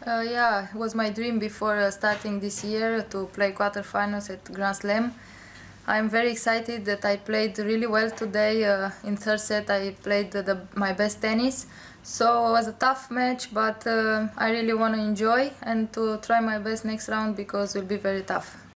Yeah, it was my dream before starting this year to play quarterfinals at Grand Slam. I'm very excited that I played really well today. In third set I played my best tennis. So it was a tough match, but I really want to enjoy and to try my best next round because it will be very tough.